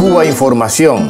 Cuba Información.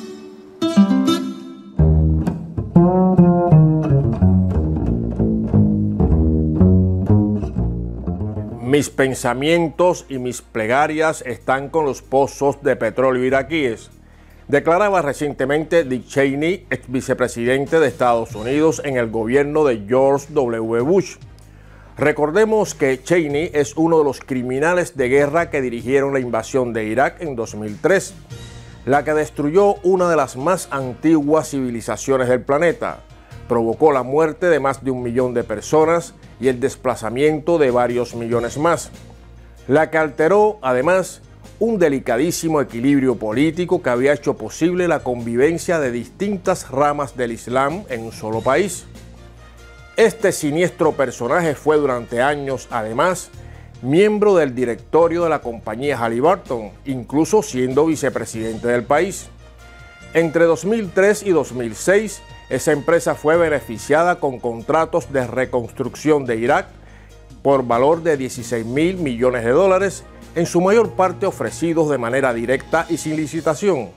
Mis pensamientos y mis plegarias están con los pozos de petróleo iraquíes, declaraba recientemente Dick Cheney, ex vicepresidente de Estados Unidos en el gobierno de George W. Bush. Recordemos que Cheney es uno de los criminales de guerra que dirigieron la invasión de Irak en 2003, la que destruyó una de las más antiguas civilizaciones del planeta, provocó la muerte de más de 1 millón de personas y el desplazamiento de varios millones más, la que alteró, además, un delicadísimo equilibrio político que había hecho posible la convivencia de distintas ramas del Islam en un solo país. Este siniestro personaje fue durante años, además, miembro del directorio de la compañía Halliburton, incluso siendo vicepresidente del país. Entre 2003 y 2006, esa empresa fue beneficiada con contratos de reconstrucción de Irak por valor de 16.000 millones de dólares, en su mayor parte ofrecidos de manera directa y sin licitación.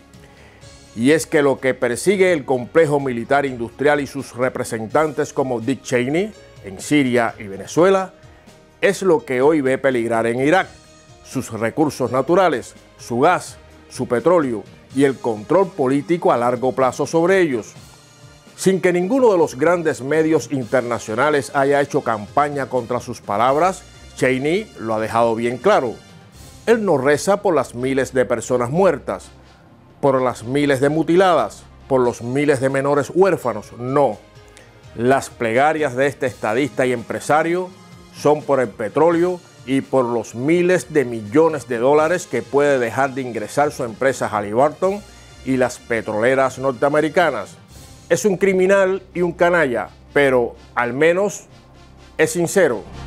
Y es que lo que persigue el complejo militar industrial y sus representantes como Dick Cheney en Siria y Venezuela es lo que hoy ve peligrar en Irak: sus recursos naturales, su gas, su petróleo y el control político a largo plazo sobre ellos. Sin que ninguno de los grandes medios internacionales haya hecho campaña contra sus palabras, Cheney lo ha dejado bien claro. Él no reza por las miles de personas muertas, por las miles de mutiladas, por los miles de menores huérfanos, no. Las plegarias de este estadista y empresario son por el petróleo y por los miles de millones de dólares que puede dejar de ingresar su empresa Halliburton y las petroleras norteamericanas. Es un criminal y un canalla, pero al menos es sincero.